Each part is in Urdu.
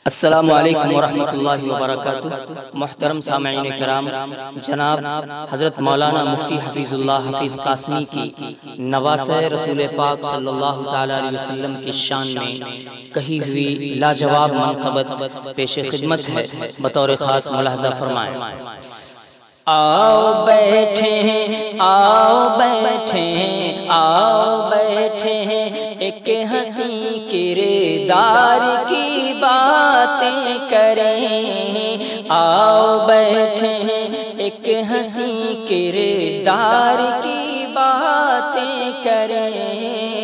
السلام علیکم ورحمۃ اللہ وبرکاتہ۔ محترم سامعین کرام، جناب حضرت مولانا مفتی حفیظ اللہ حفیظ قاسمی کی نواسہ رسول پاک صلی اللہ تعالی علیہ وسلم کی شان میں کہی ہوئی لاجواب منقبت پیش خدمت ہے، بطور خاص ملاحظہ فرمائیں۔ آؤ بیٹھیں آؤ بیٹھیں آؤ بیٹھیں، ایک ہنسی کردار کی باتیں کریں۔ آؤ بیٹھیں ایک ہنسی کردار کی باتیں کریں۔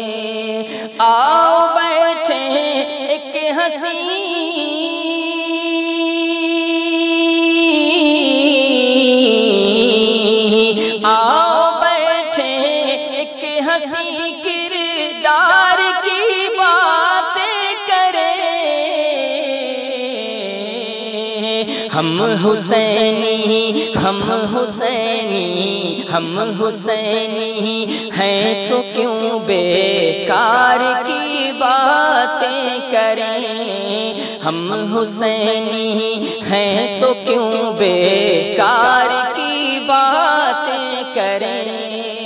آؤ بیٹھیں ایک ہنسی کردار کی باتیں کریں۔ ہم حسینی ہم حسینی ہم حسینی ہیں تو کیوں بیکار کی باتیں کریں۔ ہم حسینی ہیں تو کیوں بیکار کی باتیں کریں۔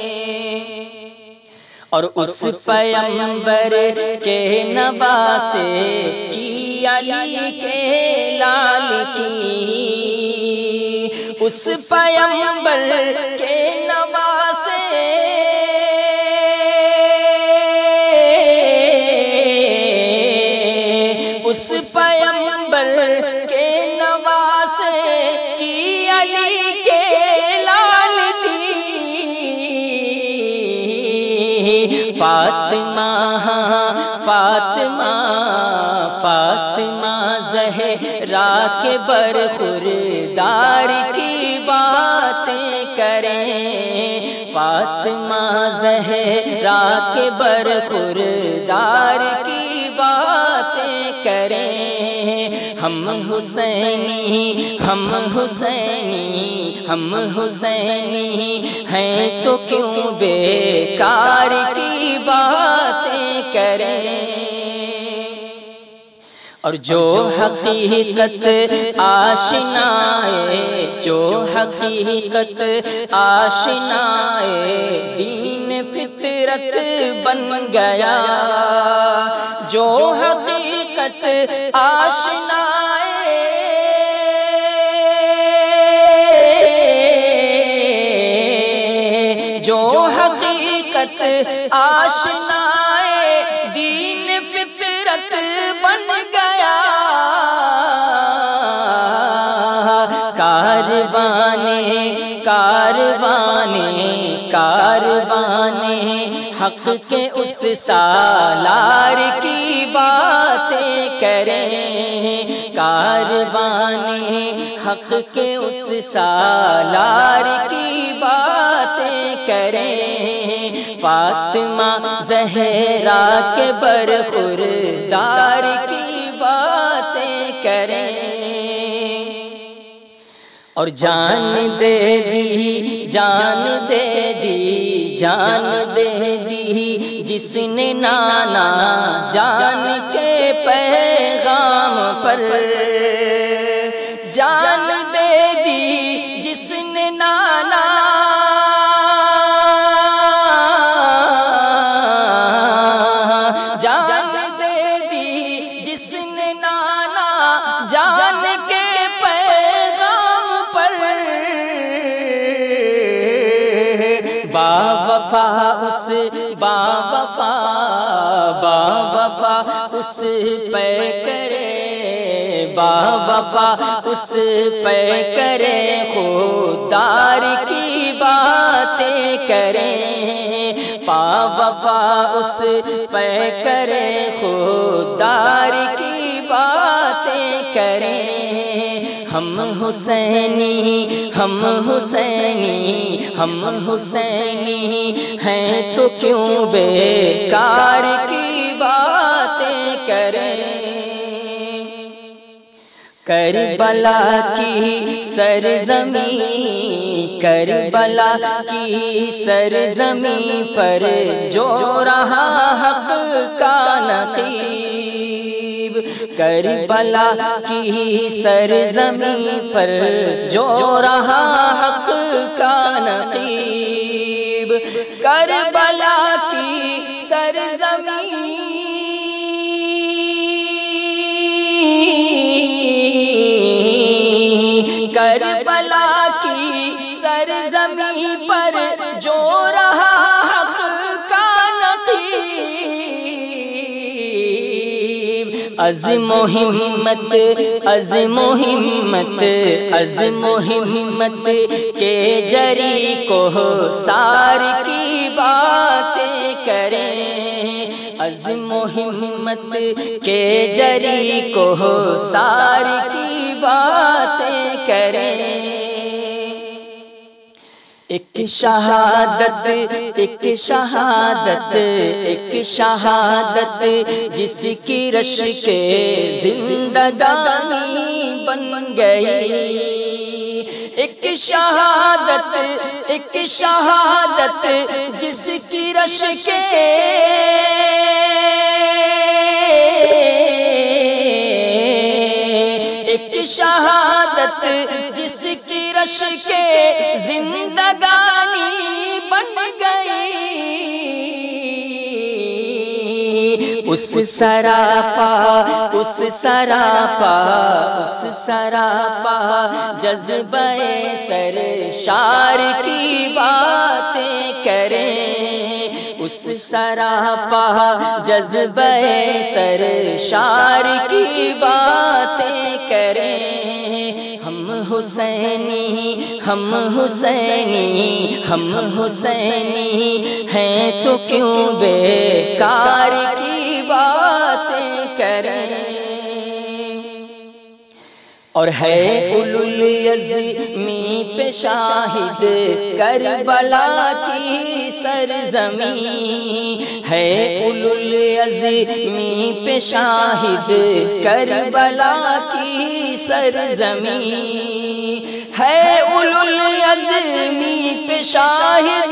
اور اس پیغمبر کے نواسے کی، علی کے لال کی، اس پیغمبر کے نواسے اس پیغمبر کے نواسے کی، علی کے لال کی، فاطمہ فاطمہ فاطمہ زہرا کے برخوردار کی باتیں کریں۔ فاطمہ زہرا کے برخوردار کی باتیں کریں۔ ہم حسینی ہم حسینی ہم حسینی ہیں تو کیوں بیکار کی باتیں کریں۔ اور جو حقیقت آشنائے جو حقیقت آشنائے دین فطرت بن گیا، جو حقیقت آشنائے جو حقیقت آشنائے دین فطرت بن گیا۔ کاروانے کاروانے کاروانے حق کے اس سالار کی باتیں کریں۔ کاروانے حق کے اس سالار کی باتیں کریں۔ فاطمہ زہرا کے برخوردار کی باتیں کریں۔ اور جان دے دی جان دے دی جان دے دی جس نے نانا جان کے پیغام پر، جان دے دی جس نے نانا جان دے دی جس نے نانا جان کے پیغام پر، باوفا اس باوفا باوفا اس پہ کرے باوفا اس پہ کرے خوددار کی باتیں کریں۔ باوفا اس پہ کرے خوددار کی باتیں کریں۔ ہم حسینی ہم حسینی ہم حسینی ہیں تو کیوں بیکار کی باتیں کریں۔ کربلا کی سرزمین کربلا کی سرزمین پر جو رہا حق کا نقیب کربلا کی سرزمین پر جو رہا حق کا نقیب، کربلا کی سرزمین، کربلا کی سرزمین پر جو رہا حق کا نقیب، عزم و ہمت، عزم و ہمت، عزم و ہمت کے جری کو سار کی باتیں کریں، عزم و ہمت کے جری کو سار کی باتیں کریں۔ ایک شہادت، ایک شہادت، ایک شہادت جس کی رش کے زندگانی بن گئی، ایک شہادت، ایک شہادت جس کی رش کے ایک شہادت جس کی رش کے زندگانی بن گئی، اس سراپا، اس سراپا، اس سراپا جذبہ سرشار کی باتیں کریں، اس سراپا جذبہ سرشار کی باتیں کریں۔ ہم حسینی، ہم حسینی، ہم حسینی ہیں تو کیوں بیکار کی باتیں کریں۔ اور ہے اولوالعزمی پہ شاہد کربلا کی سرزمین، ہے اولوالعزمی پہ شاہد کربلا کی سرزمین، ہے اولوالعزمی پہ شاہد،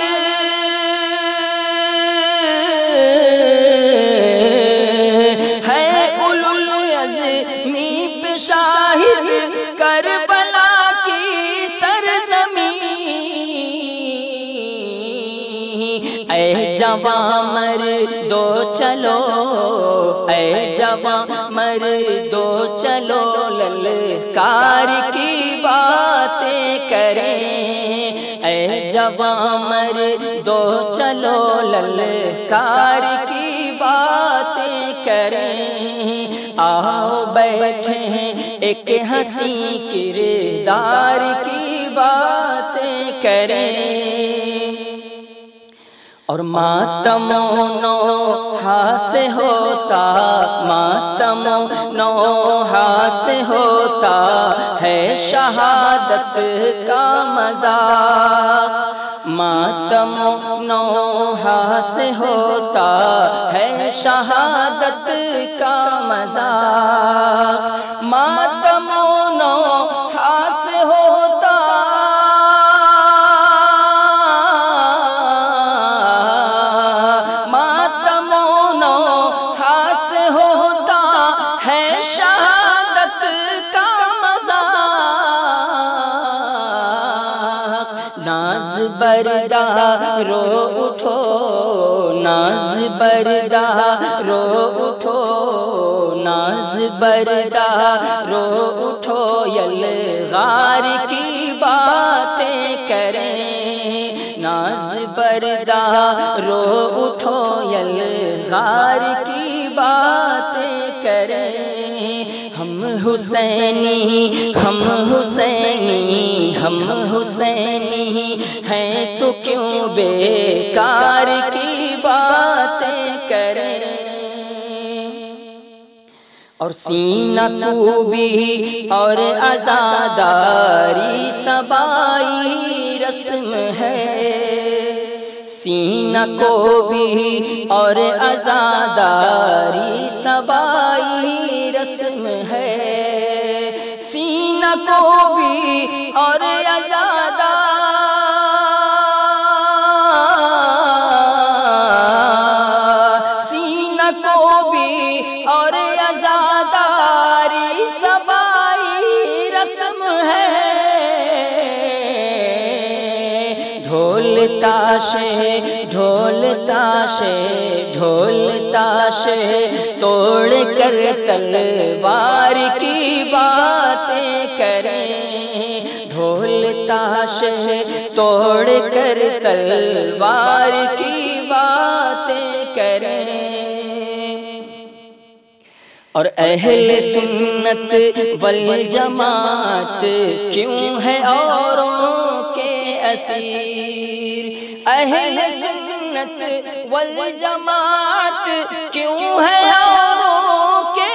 ہے اولوالعزمی پہ شاہد کربلا کی سرزمین، اے جوان مردو چلو، اے جوان مردو چلو للکار کی باتیں کریں، اے جوان مردو چلو للکار کی باتیں کریں۔ آؤ بیٹھیں ایک ہنسی کردار کی باتیں کریں، اور ماتم نوحہ سے ہوتا، ماتم نوحہ سے ہوتا ہے شہادت کا مذاق، ماتم نوحہ سے ہوتا ہے شہادت کا مذاق، ماتم نوحہ سے ہوتا، ماتم نوحہ سے ہوتا ہے شہادت کا مذاق، ناز بردہ رو اٹھو، ناز بردہ رو اٹھو، ناز بردہ رو اٹھو، یلغار کی باتیں کریں، ناز بردہ رو اٹھو، یلغار کی باتیں کریں۔ ہم حسینی، ہم حسینی، ہم حسینی ہیں تو کیوں بیکار کی باتیں کریں، اور سینہ کوبی اور عزاداری سبائی رسم ہے، سینہ کوبی اور عزاداری سبائی رسم ہے، سینہ کوبی اور عزاداری، سینہ کوبی اور عزاداری تاشے ڈھول تاشے توڑ کر تلوار کی باتیں کریں، ڈھول تاشے توڑ کر تلوار کی باتیں کریں۔ اور اہل سنت والجماعت کیوں ہے اوروں کے اسیر، اہل سنت والجماعت کیوں ہے اوروں کے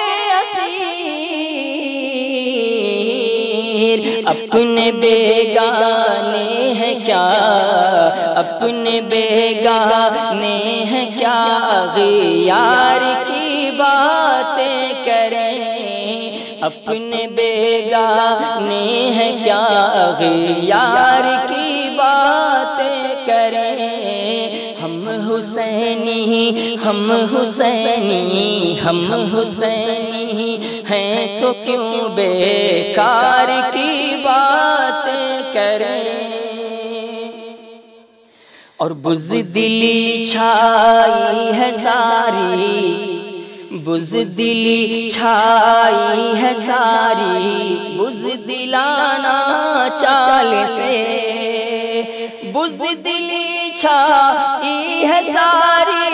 اسیر، اپنے بیگانے ہیں کیا، اپنے بیگانے ہیں کیا، غیار کی باتیں کریں، اپنے بیگانے ہیں کیا، غیار کی باتیں کریں۔ ہم حسینی ہم حسینی ہم حسینی ہیں تو کیوں بیکار کی باتیں کریں۔ اور بزدلی چھائی ہے ساری، بزدلی چھائی ہے ساری، بزدلانہ چال سے، بزدلی چھائی ہے ساری،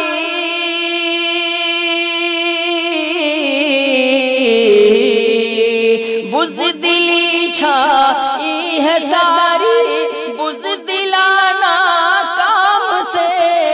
بزدلی چھائی ہے ساری، بزدلانہ کام سے،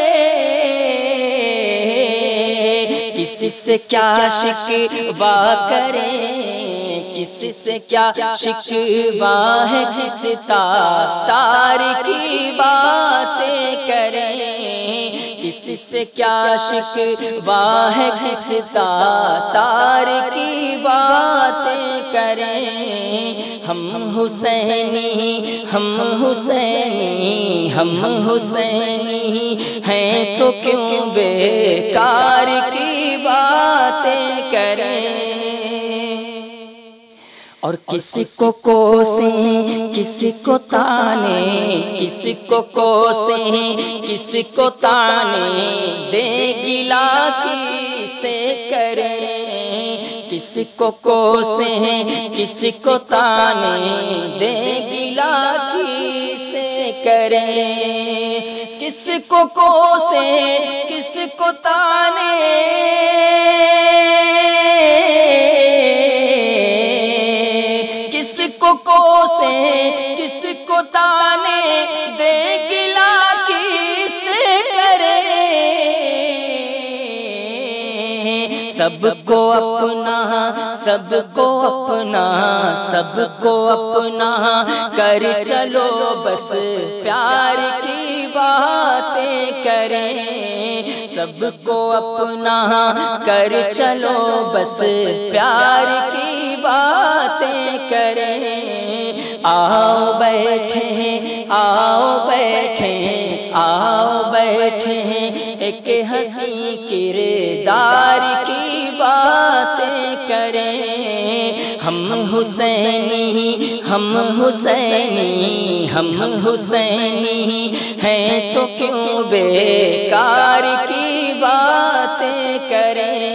کسی سے کیا شکوہ کریں، کسی سے کیا شکوہ ہے، کس تار کی باتیں کریں، کسی سے کیا شکوہ ہے، کس تار کی باتیں کریں۔ ہم حسینی ہم حسینی ہم حسینی ہیں تو کیوں بیکار کی باتیں کریں۔ اور کسی کو کوسیں کسی کو تانے، کسی کو کوسیں کسی کو تانے، دے گلا کسے کریں، کسی کو کوسیں کسی کو تانے، دے گلا کسے کریں، کس کو کوسیں کس کو تانے، کس کو کوسیں کس کو تانے، دے گلا کسے کریں۔ سب کو اپنا سب کو اپنا سب کو اپنا کر چلو، بس پیار کی باتیں کریں، سب کو اپنا کر چلو، بس پیار کی باتیں کریں۔ آؤ بیٹھیں آؤ بیٹھیں آؤ بیٹھیں، ایک ہنسی کردار کی باتیں کریں۔ ہم حسینی ہم حسینی ہم حسینی ہیں تو کیوں بیکار کی باتیں کریں۔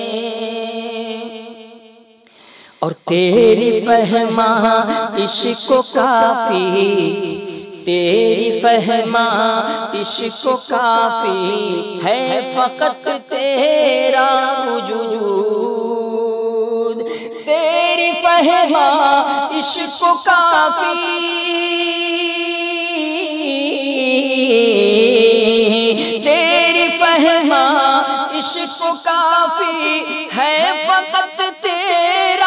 اور تیری فہما عشق و کافی، تیری فہما عشق و کافی ہے، فقط تیرا وجود، تیری فہما عشق و کافی، تیری فہما عشق و کافی ہے، فقط تیرا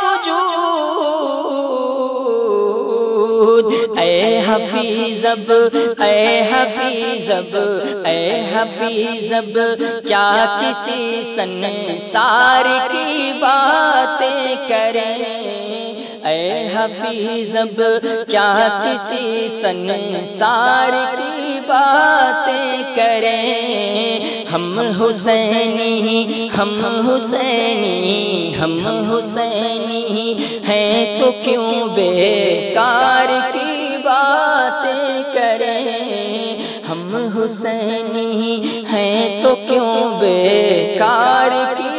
اے حفیظ اب اے حفیظ اب اے حفیظ اب، کیا کسی سنسار کی باتیں کریں، اے حفیظ اب کیا کسی سنسار کی باتیں کریں۔ ہم حسینی ہم حسینی ہم حسینی ہیں تو کیوں بیکار کی باتیں کریں۔ حسینی ہیں تو کیوں بیکار کی